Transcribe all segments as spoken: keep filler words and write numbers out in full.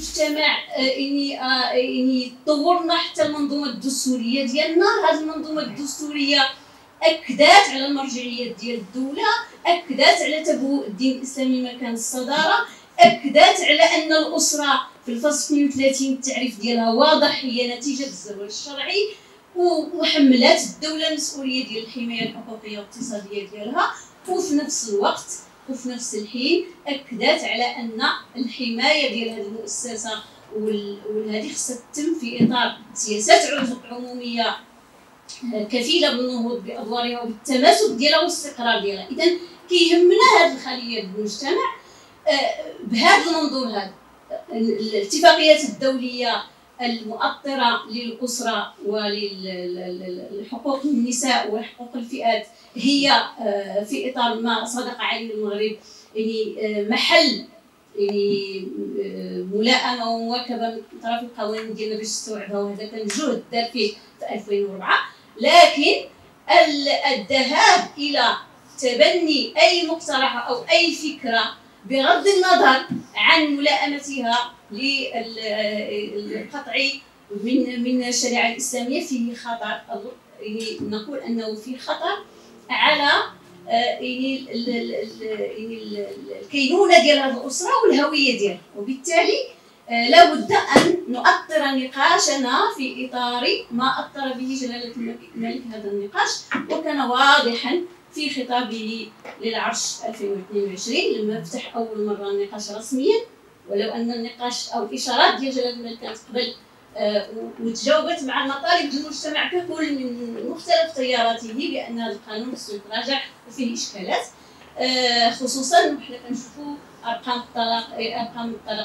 المجتمع يعني يعني طورنا حتى المنظومه الدستوريه ديالنا. هذه المنظومه الدستوريه اكدت على المرجعيه ديال الدوله، اكدت على تبوء الدين الاسلامي مكان الصداره، اكدت على ان الاسره في الفصل اثنين وثلاثين التعريف ديالها واضح هي نتيجه الزواج الشرعي، وحملت الدوله المسؤوليه ديال الحمايه الحقوقيه والاقتصاديه ديالها، وفي نفس الوقت وفي نفس الحين اكدت على ان الحمايه ديال هذه المؤسسه وهذه خصها تتم في اطار سياسات عموميه كفيله بالنهوض بادوارها وبالتماسك ديالها والاستقرار ديالها. اذا كيهمنا هذه الخليه بالمجتمع بهذا المنظور هذا. الاتفاقيات الدوليه المؤطره للاسره وللحقوق النساء وحقوق الفئات هي في اطار ما صدق عليه المغرب يعني محل يعني ملائمه ومواكبه من طرف القوانين ديالنا باش تستوعبها، وهذا كان جهد دار فيه في ألفين وأربعة. لكن الذهاب الى تبني اي مقترح او اي فكره بغض النظر عن ملائمتها للقطع من من الشريعه الاسلاميه فيه خطر. يعني نقول انه فيه خطر على يعني الكينونه ديال هذه الاسره والهويه ديالها، وبالتالي لابد ان نؤطر نقاشنا في اطار ما اطر به جلاله الملك هذا النقاش، وكان واضحا في خطابه للعرش ألفين واثنين وعشرين لما فتح اول مره النقاش رسميا، ولو ان النقاش او الاشارات ديال جلاله الملك كانت قبل آه وتجاوبت مع مطالب المجتمع ككل من مختلف تياراته بان هذا القانون خصو يتراجع وفيه اشكالات، آه خصوصا حنا كنشوفوا ارقام الطلاق ارقام الطلاق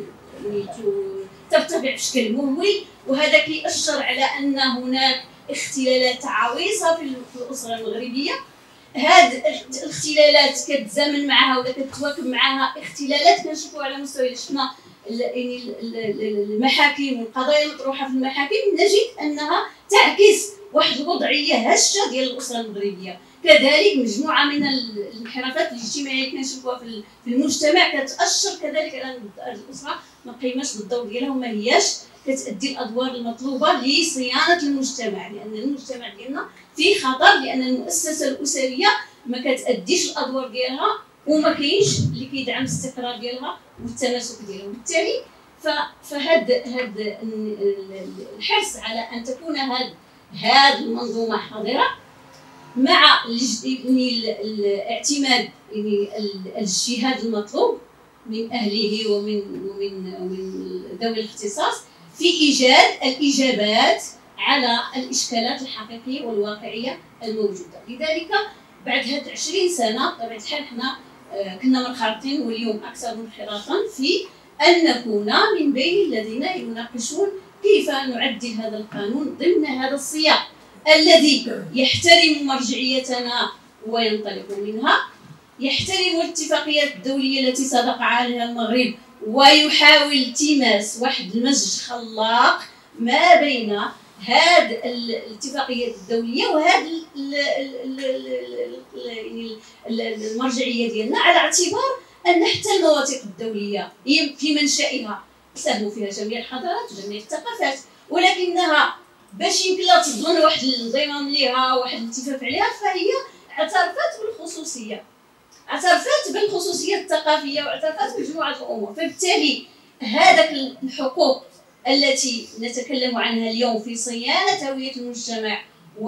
ترتفع بشكل مهول، وهذا كيأشر على ان هناك اختلالات عويصه في الاسره المغربيه. هاد الاختلالات كتزامن معها ولا كتواكب معها اختلالات كنشوفوها على مستوى شفنا يعني المحاكم والقضايا المطروحه في المحاكم، نجد انها تعكس واحد الوضعيه هشه ديال الاسره المغربيه. كذلك مجموعه من الانحرافات الاجتماعيه اللي كنشوفوها في المجتمع كتأشر كذلك على ان الاسره ما قيماش بالدور ديالها وما هياش كتأدي الادوار المطلوبه لصيانه المجتمع، لان المجتمع ديالنا فيه خطر، لان المؤسسه الاسريه ما كتأديش الادوار ديالها وما كاينش اللي كيدعم الاستقرار ديالها والتماسك ديالها. وبالتالي فهاد هاد الحرص على ان تكون هاد هاد المنظومه حاضره مع الاعتماد يعني الاجتهاد المطلوب من اهله ومن ومن ومن ذوي الاختصاص في ايجاد الاجابات على الاشكالات الحقيقيه والواقعيه الموجوده. لذلك بعد هاد عشرين سنه بطبيعه الحال حنا كنا منخرطين واليوم اكثر منخراطا في ان نكون من بين الذين يناقشون كيف نعدل هذا القانون ضمن هذا السياق الذي يحترم مرجعيتنا وينطلق منها، يحترم الاتفاقيات الدوليه التي صدق عليها المغرب، ويحاول التماس واحد المزج خلاق ما بين هذه الاتفاقيات الدوليه وهذه المرجعيه ديالنا، على اعتبار ان حتى المواثيق الدوليه في منشئها ساهموا فيها جميع الحضارات وجميع الثقافات، ولكنها باش يمكن لها تضمن واحد الانضمام ليها واحد الالتفاف عليها فهي اعترفت بالخصوصيه، اعترفت بالخصوصيه الثقافيه واعترفت بمجموعه الامور. فبالتالي هذاك الحقوق التي نتكلم عنها اليوم في صيانه هويه المجتمع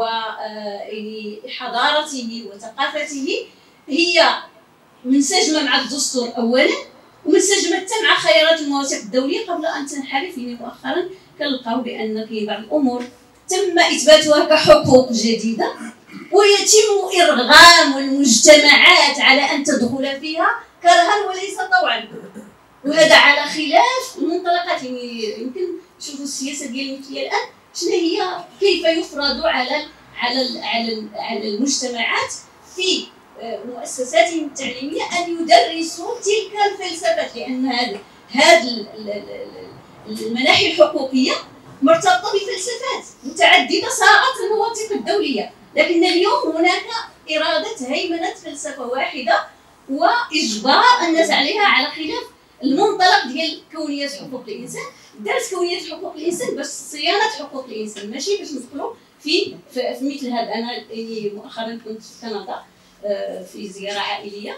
وحضارته وثقافته هي منسجمه مع الدستور اولا، ومنسجمه حتى مع خيارات المواثيق الدوليه قبل ان تنحرف. يعني مؤخرا كنلقاو بان كاين بعض الامور تم اثباتها كحقوق جديده ويتم ارغام المجتمعات على ان تدخل فيها كرها وليس طوعا، وهذا على خلاف المنطلقات. يعني يمكن نشوفوا السياسه ديال المثليه الان شنو هي، كيف يفرض على على على على المجتمعات في مؤسساتهم التعليميه ان يدرسوا تلك الفلسفات، لان هذه هذه المناحي الحقوقيه مرتبطه بفلسفات متعدده صاغت المواثيق الدوليه، لكن اليوم هناك اراده هيمنه فلسفه واحده واجبار الناس عليها على خلاف المنطق المنطلق ديال كونيات حقوق الانسان. دارت كونيات حقوق الانسان باش صيانه حقوق الانسان، ماشي باش ندخلوا في في, في مثل هذا. انا يعني مؤخرا كنت في كندا في زياره عائليه،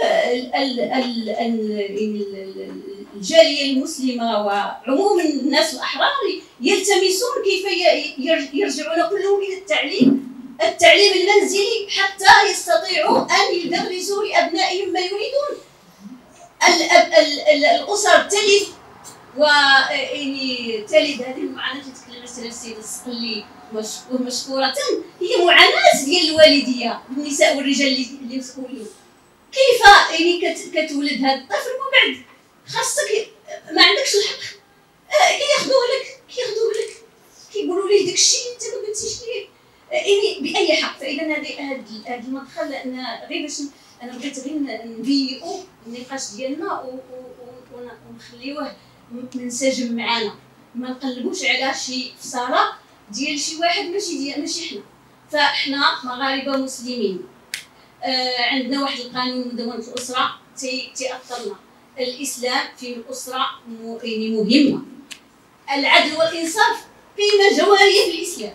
الجاليه المسلمه وعموم الناس الاحرار يلتمسون كيف يرجعون كلهم الى التعليم التعليم المنزلي حتى يستطيعوا ان يدرسوا لابنائهم ما يريدون. الاسر تلف ويعني تلد هذه المعاناه اللي تكلمت عليها السيده الصقلي مشكوره، هي معاناه ديال الوالديه بالنساء والرجال اللي مسؤولين. كيف يعني كتولد هذا الطفل ومن بعد خاصك ما عندكش الحق كياخذوه لك كياخذوه لك كيقولوا ليه داك الشيء اللي انت ما قلتيش ليه يعني باي حق. فاذا هذه هذا المدخل انا غير باش انا بغيت غير نبيئوا النقاش ديالنا ونخليوه منسجم معنا، ما نقلبوش على شي فصاله ديال شي واحد ماشي ديال ماشي حنا. فاحنا مغاربه مسلمين، آه عندنا واحد القانون مدونه الاسره تي تاثرنا. الاسلام في الاسره يعني مهمه. العدل والانصاف قيمه جوهريه في الاسلام.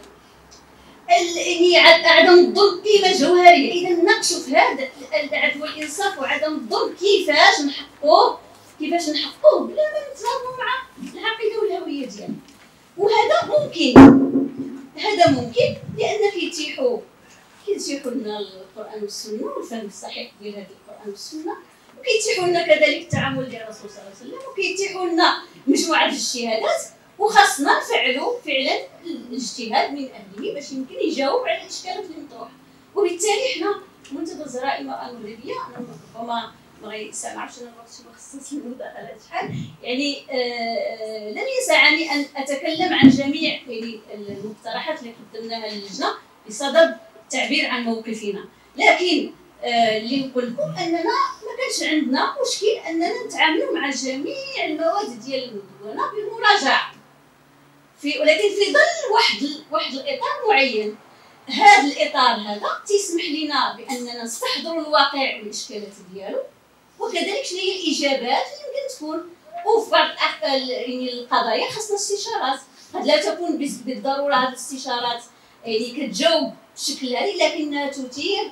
يعني عدم الظلم قيمه جوهريه. اذا نناقشوا في هذا العدل والانصاف وعدم الظلم كيفاش نحققوه كيفاش نحققوه بلا ما نتهاونوا مع العقيده والهويه ديالنا. وهذا ممكن هذا ممكن لان كيتيحوا كيتيحوا لنا القران والسنه والفهم الصحيح ديال هذا القران والسنه، وكيتيحوا لنا كذلك التعامل ديال الرسول صلى الله عليه وسلم، وكيتيحوا لنا مجموعه الاجتهادات، وخاصنا نفعلوا فعلا الاجتهاد من اهله باش يمكن يجاوب على الاشكالات اللي مطروحه. وبالتالي حنا منتدى الزراعه المراه المغربيه، انا ربما ما غيسمعش انا الوقت مخصص للمداخلات شحال يعني آه لن يسعني ان اتكلم عن جميع يعني المقترحات اللي قدمناها للجنه بصدد التعبير عن موقفنا، لكن آه اللي نقول لكم اننا ما كانش عندنا مشكل اننا نتعاملوا مع جميع المواد ديال المدونه بالمراجعه، في ولكن في ظل واحد واحد الاطار معين. هذا الاطار هذا تيسمح لنا باننا نستحضروا الواقع والاشكالات ديالو، وكذلك شنو هي الاجابات اللي يمكن تكون. وفي بعض يعني القضايا خاصنا استشارات، قد لا تكون بالضروره هذه الاستشارات يعني كتجاوب بشكل هذه، لكنها تثير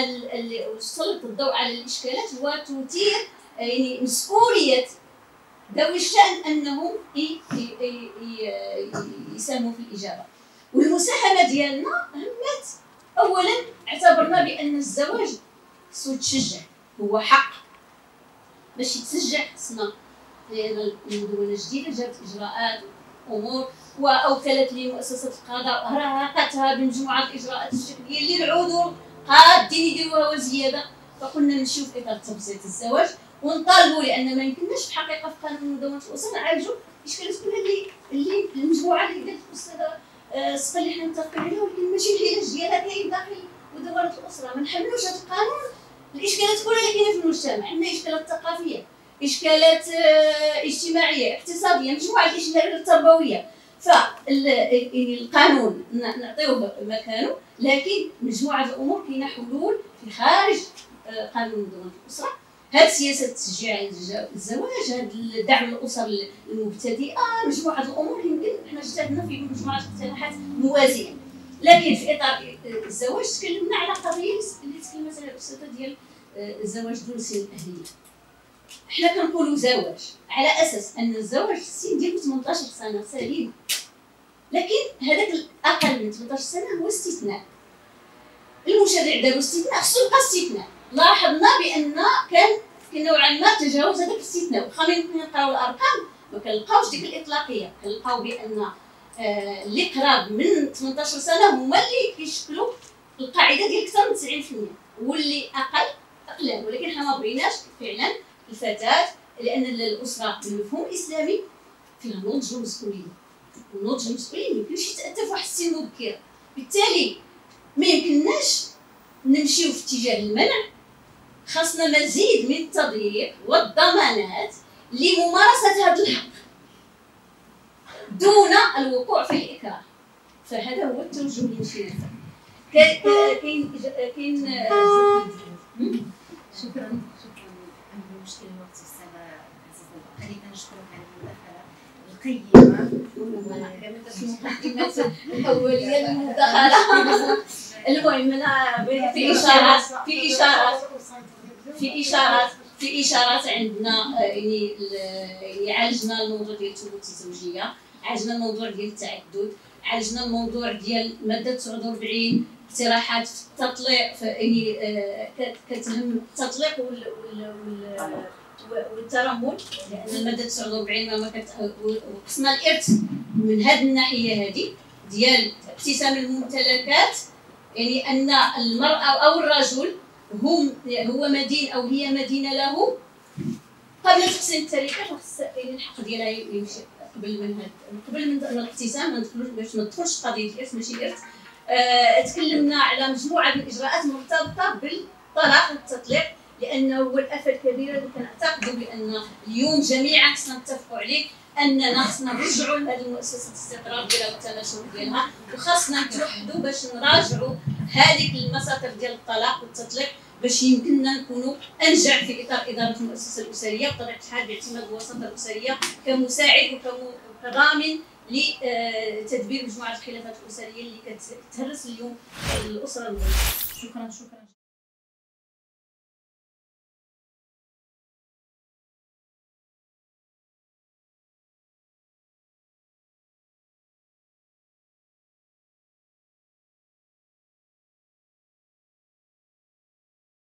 تسلط الضوء على الاشكالات وتثير يعني مسؤوليه ذوي الشأن انهم يساهموا في الاجابه. والمساهمه ديالنا همت اولا اعتبرنا بان الزواج خصو يتشجع، هو حق باش يتشجع. خصنا لان المدونه الجديده جابت اجراءات امور واوكلت لمؤسسه القضاء رهقتها بمجموعه الاجراءات الشكليه اللي العذر قادين يديروها وزياده. فقلنا نمشيو في اطار تبسيط الزواج ونطالبوا، لان ما يمكنناش في الحقيقه في قانون مدونه الاسره نعالجوا الاشكالات كلها اللي اللي المجموعه اللي قالت الاستاذه الصقلي اللي حنا متفقين عليها، ولكن ماشي العلاج ديالها كاين داخل مدونه الاسره. ما نحملوش هذا القانون الاشكالات كلها اللي كاينه في المجتمع. عندنا اشكالات ثقافيه، اشكالات اجتماعيه، اقتصاديه، مجموعه الاشكالات التربويه. فالقانون نعطيوه مكانه، لكن مجموعه الامور كاينه حلول في خارج قانون مدونه الاسره. هذه سياسه تشجيع الزواج، هذا دعم الاسر المبتدئه، مجموعه الامور يمكن احنا اجتهدنا في مجموعه اقتراحات موازيه. لكن في اطار الزواج تكلمنا على قضيه اللي تكلمت عليها الاستاذه ديال الزواج دون سن الاهليه. احنا كنقولوا زواج على اساس ان الزواج السن ديالو ثمنطاش سنه سليم، لكن هذاك الاقل من ثمنطاش سنه هو استثناء. المشرع داروا استثناء، خصو يبقى استثناء. لاحظنا بان كان في نوعا ما تجاوز هذاك الاستثناء، واخا ملي نقراو الارقام ما كنلقاوش ديك الاطلاقيه، كنلقاو بان آه اللي قراب من ثمنطاش سنه هما اللي كيشكلوا القاعده ديال اكثر من تسعين بالمئة، واللي اقل اقلال. ولكن حنا ما بغيناش فعلا الفتاه، لان الاسره بالمفهوم الاسلامي فيها نضج ومسؤوليه، والنضج والمسؤوليه ما يمكنش يتاتى في واحد السن مبكره. بالتالي ما يمكنناش نمشيو في اتجاه المنع، خاصنا مزيد من التضييق والضمانات لممارسه هذا الحق دون الوقوع في الاكراه. فهذا هو التوجه اللي مشينا فيه. كاين كاين شكرا شكرا. عندي مشكل الوقت استاذه عزيزه. لي كنشكرك على المداخله القيمه المقدمات الاوليه للمداخله. المهم انا في اشارات في اشارات في اشارات في اشارات عندنا يعني يعني عالجنا الموضوع ديال الثبوت الزوجيه، عالجنا الموضوع ديال التعدد، عالجنا الموضوع ديال ماده تسعة وأربعين اقتراحات في التطليق يعني كتهم التطليق والترمل، لان الماده تسعة وأربعين ما وقسنا الارث من هذه الناحيه هذه ديال اقتسام الممتلكات، يعني ان المراه او الرجل هم هو مدين او هي مدينه له قبل تقسيم التركه، خاص يعني الحق ديالها يمشي قبل من هذا قبل من الاقتسام ما ندخلوش باش ما تدخلش قضيه الارث ماشي الارث. آه تكلمنا على مجموعه من الاجراءات مرتبطه بالطلاق والتطليق، لانه هو الافه الكبيره اللي كنعتقدوا بان اليوم جميعا خصنا نتفقوا عليه اننا خصنا نرجعوا لهذه المؤسسه الاستقرار ديالها والتماشور ديالها، وخاصنا نتوحدوا باش نراجعوا هذيك المساطر ديال الطلاق والتطليق باش يمكننا نكونوا انجع في اطار اداره المؤسسه الاسريه بطبيعه الحال باعتماد الوساطه الاسريه كمساعد وكضامن لتدبير مجموعه الخلافات الاسريه اللي كتهرس اليوم الاسره المغربيه. شكرا شكرا.